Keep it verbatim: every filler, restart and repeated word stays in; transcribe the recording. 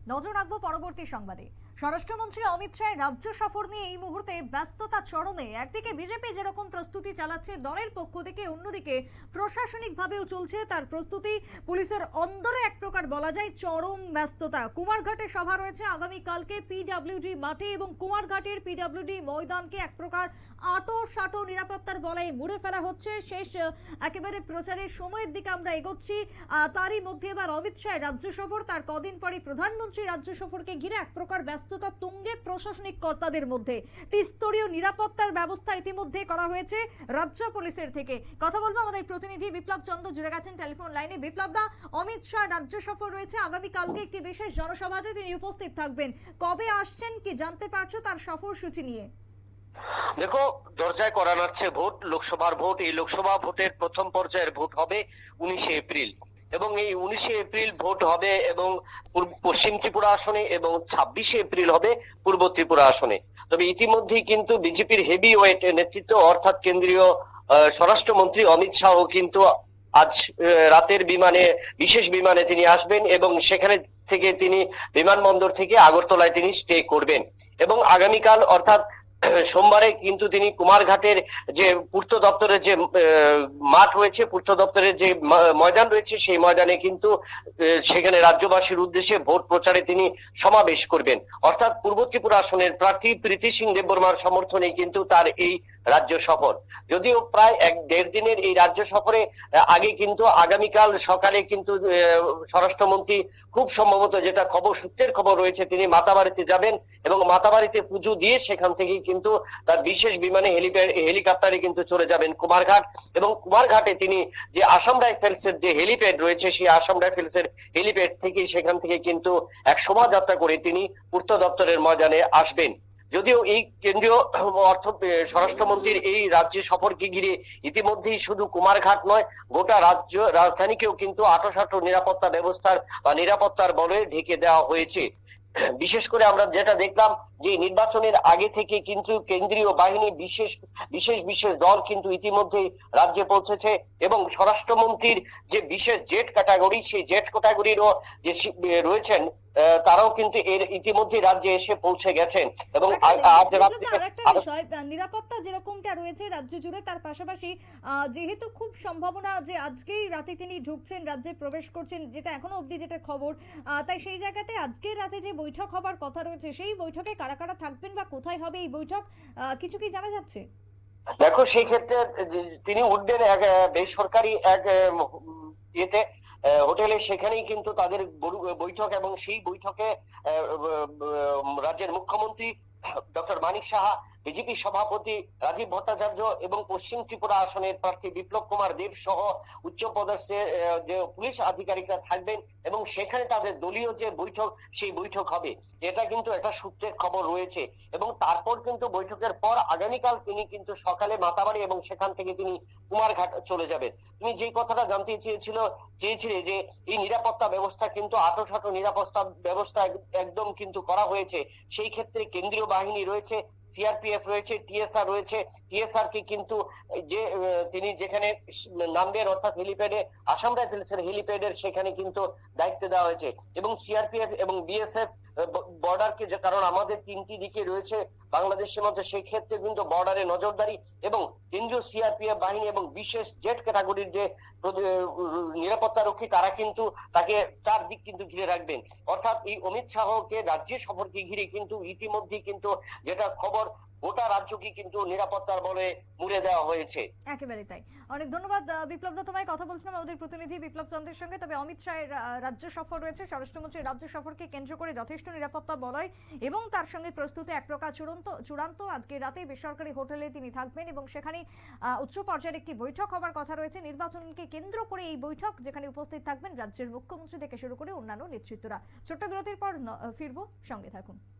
নজর রাখবো পরবর্তী সংবাদে। স্বরাষ্ট্রমন্ত্রী অমিত শাহ রাজ্য সফর নিয়ে এই মুহূর্তে ব্যস্ততা চরমে। একদিকে বিজেপি যেরকম প্রস্তুতি চালাচ্ছে দলের পক্ষ থেকে, অন্যদিকে প্রশাসনিকভাবেও চলছে তার প্রস্তুতি। পুলিশের অন্দরে এক প্রকার বলা যায় চরম ব্যস্ততা। কুমারঘাটে সভা রয়েছে আগামীকালকে পিডব্লিউডি মাঠে, এবং কুমারঘাটের পিডব্লিউডি ময়দানকে এক প্রকার আটো সাটো নিরাপত্তার বলয়ে মুড়ে ফেলা হচ্ছে। শেষ একেবারে প্রচারের সময়ের দিকে আমরা এগোচ্ছি। তারই মধ্যে এবার অমিত শাহ রাজ্য সফর, তার কদিন পরে প্রধানমন্ত্রী রাজ্য সফরকে ঘিরে এক প্রকার ব্যস্ততা তুঙ্গে প্রশাসনিক কর্তাদের মধ্যে। ত্রিস্তরীয় নিরাপত্তার ব্যবস্থা ইতিমধ্যে করা হয়েছে রাজ্য পুলিশের থেকে। কথা বলবো আমাদের প্রতিনিধি বিপ্লব চন্দ্র জুড়ে গেছেন টেলিফোন লাইনে। বিপ্লব দা, অমিত শাহ রাজ্য সফর রয়েছে, আগামীকালকে একটি বিশেষ জনসভাতে তিনি উপস্থিত থাকবেন। কবে আসছেন কি জানতে পারছো তার সফর সূচি নিয়ে? দেখো, দরজায় করা নাড়ছে ভোট, লোকসভার ভোট। এই লোকসভা ভোটের প্রথম পর্যায়ের ভোট হবে উনিশে এপ্রিল, এবং এই উনিশে এপ্রিল ভোট হবে এবং পশ্চিম ত্রিপুরা আসনে, এবং ছাব্বিশে এপ্রিল হবে পূর্ব ত্রিপুরা আসনে। তবে ইতিমধ্যেই কিন্তু বিজেপির হেভি ওয়েট নেতৃত্ব অর্থাৎ কেন্দ্রীয় স্বরাষ্ট্রমন্ত্রী অমিত শাহ কিন্তু আজ রাতের বিমানে, বিশেষ বিমানে তিনি আসবেন, এবং সেখানে থেকে তিনি বিমানবন্দর থেকে আগরতলায় তিনি স্টে করবেন, এবং আগামীকাল অর্থাৎ সোমবারে কিন্তু তিনি কুমারঘাটের যে পূর্ত দপ্তরের যে মাঠ রয়েছে, পূর্ত দপ্তরের যে ময়দান রয়েছে, সেই ময়দানে কিন্তু সেখানে রাজ্যবাসীর উদ্দেশ্যে ভোট প্রচারে তিনি সমাবেশ করবেন। অর্থাৎ পূর্ব ত্রিপুরা আসনের প্রার্থী প্রীতি সিং দেববর্মার সমর্থনে কিন্তু তার এই রাজ্য সফর। যদিও প্রায় এক দেড় দিনের এই রাজ্য সফরে আগে কিন্তু আগামীকাল সকালে কিন্তু স্বরাষ্ট্রমন্ত্রী খুব সম্ভবত, যেটা খবর সূত্রের খবর রয়েছে, তিনি মাতাবাড়িতে যাবেন, এবং মাতাবাড়িতে পুজো দিয়ে সেখান থেকে কিন্তু তার বিশেষ বিমানে হেলিপ্যাড হেলিকপ্টারে কিন্তু চলে যাবেন কুমারঘাট, এবং কুমারঘাটে তিনি যে আসাম রাইফেলস এর যে হেলিপ্যাড রয়েছে, সেই আসাম রাইফেলস এর হেলিপ্যাড থেকে সেখান থেকে কিন্তু এক শোভাযাত্রা করে তিনি পূর্ত দপ্তরের ময়দানে আসবেন। যদিও এই কেন্দ্রীয় অর্থ স্বরাষ্ট্রমন্ত্রীর এই রাজ্য সফরকে ঘিরে ইতিমধ্যেই শুধু কুমারঘাট নয়, গোটা রাজ্য রাজধানীকেও কিন্তু আঁটোসাঁটো নিরাপত্তা ব্যবস্থার বা নিরাপত্তার বলে ঢেকে দেওয়া হয়েছে। বিশেষ করে আমরা যেটা দেখলাম যে নির্বাচনের আগে থেকে কিন্তু কেন্দ্রীয় বাহিনী, বিশেষ বিশেষ বিশেষ দল কিন্তু ইতিমধ্যে রাজ্যে পৌঁছেছে, এবং স্বরাষ্ট্রমন্ত্রীর যে বিশেষ জেট ক্যাটাগরি, সেই জেট ক্যাটাগরিরও যে রয়েছেন তারাও কিন্তু এর ইতিমধ্যে রাজ্যে এসে পৌঁছে গেছেন। এবং নিরাপত্তা যেরকমটা রয়েছে রাজ্য জুড়ে, তার পাশাপাশি যেহেতু খুব সম্ভাবনা যে আজকেই রাতে তিনি ঢুকছেন, রাজ্যে প্রবেশ করছেন, যেটা এখনো অবধি যেটা খবর, তাই সেই জায়গাতে আজকের রাতে যে বৈঠক হবার কথা রয়েছে, সেই বৈঠকে কারা কারা থাকবেন বা কোথায় হবে এই বৈঠক, কিছু কি জানা যাচ্ছে? দেখো, সেই ক্ষেত্রে তিনি উঠবেন এক বেসরকারি এক ইয়েতে হোটেলে, সেখানেই কিন্তু তাদের বৈঠক, এবং সেই বৈঠকে রাজ্যের মুখ্যমন্ত্রী ডক্টর মানিক সাহা, বিজেপি সভাপতি রাজীব ভট্টাচার্য, এবং পশ্চিম ত্রিপুরা আসনের প্রার্থী বিপ্লব কুমার দেব সহ উচ্চ পদস্থের যে পুলিশ আধিকারিকরা থাকবেন, এবং সেখানে তাদের দলীয় যে বৈঠক, সেই বৈঠক হবে। এটা কিন্তু একটা সূত্রের খবর রয়েছে, এবং তারপর কিন্তু বৈঠকের পর আগামীকাল তিনি কিন্তু সকালে মাতাবাড়ি, এবং সেখান থেকে তিনি কুমারঘাট চলে যাবেন। তুমি যে কথাটা জানতে চেয়েছিল চেয়েছিলে যে এই নিরাপত্তা ব্যবস্থা কিন্তু আঁটোসাঁটো নিরাপত্তা ব্যবস্থা একদম কিন্তু করা হয়েছে। সেই ক্ষেত্রে কেন্দ্রীয় বাহিনী রয়েছে, সিআরপিএফ রয়েছে, টিএসআর রয়েছে। টিএসআর কে কিন্তু যে তিনি যেখানে নামবেন অর্থাৎ হেলিপ্যাডে, আসাম রাইফেলস এর হেলিপ্যাডের সেখানে কিন্তু দায়িত্ব দেওয়া হয়েছে, এবং সিআরপিএফ এবং বিএসএফ বর্ডারকে, যে কারণ আমাদের তিনটি দিকে রয়েছে বাংলাদেশ সীমান্ত, সেই ক্ষেত্রে কিন্তু বর্ডারে নজরদারি, এবং কেন্দ্রীয় সিআরপিএফ বাহিনী এবং বিশেষ জেট ক্যাটাগরির যে নিরাপত্তা রক্ষী, তারা কিন্তু তাকে চারদিক কিন্তু ঘিরে রাখবেন। অর্থাৎ এই অমিত শাহকে রাজ্য সফরকে ঘিরে কিন্তু ইতিমধ্যেই কিন্তু যেটা খবর, গোটা রাজ্যকে কিন্তু নিরাপত্তার বলে মুড়ে দেওয়া হয়েছে। একেবারে তাই। অনেক ধন্যবাদ বিপ্লব দা, তোমায়। কথা বলছিলাম আমাদের প্রতিনিধি বিপ্লব চন্দ্রের সঙ্গে। তবে অমিত শাহের রাজ্য সফর রয়েছে, স্বরাষ্ট্রমন্ত্রীর রাজ্য সফরকে কেন্দ্র করে যথেষ্ট নিরাপত্তা বলয়, এবং তার সঙ্গে প্রস্তুতি এক প্রকার চূড়ান্ত চূড়ান্ত আজকে রাতে বেসরকারি হোটেলে তিনি থাকবেন, এবং সেখানে উচ্চ পর্যায়ের একটি বৈঠক হবার কথা রয়েছে নির্বাচনকে কেন্দ্র করে। এই বৈঠক যেখানে উপস্থিত থাকবেন রাজ্যের মুখ্যমন্ত্রী থেকে শুরু করে অন্যান্য নেতৃত্বরা। ছোট্ট বিরতির পর ফিরবো, সঙ্গে থাকুন।